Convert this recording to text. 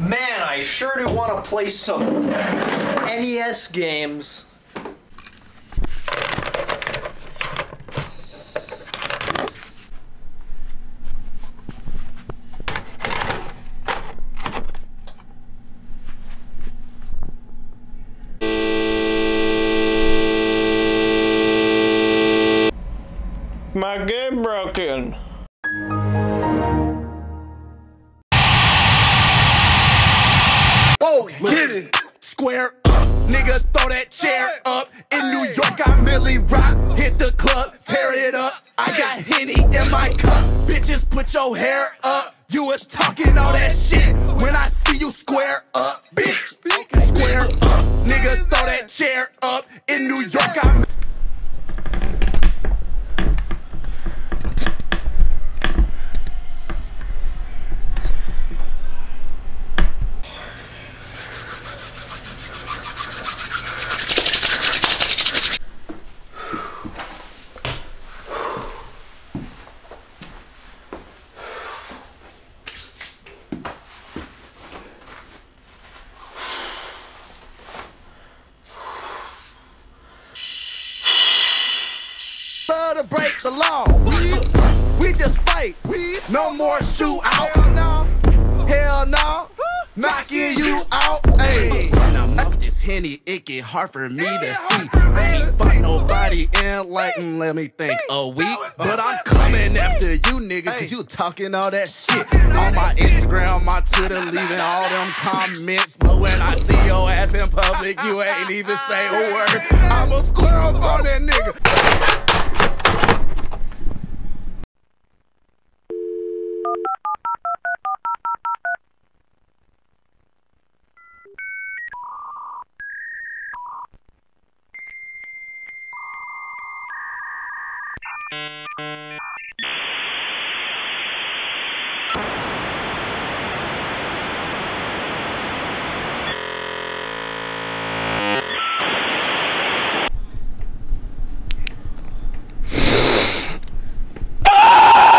Man, I sure do want to play some NES games. My game broken. Whoa, get it. Square up, nigga, throw that chair up. In New York, I Millie Rock, hit the club, tear it up. I got Henny in my cup, bitches, put your hair up. You was talking all that shit when I see you square up, bitch. Square up, nigga, throw that chair up. In New York, I to break the law. We just fight. No more shootout. Hell no. Knocking you out. Hey. When I'm up this Henny, it get hard for me to see. I ain't fuck nobody in like, let me think, a week. But I'm coming after you, nigga, cause you talking all that shit. On my Instagram, my Twitter, leaving all them comments. But when I see your ass in public, you ain't even say a word. I'ma square up on that nigga.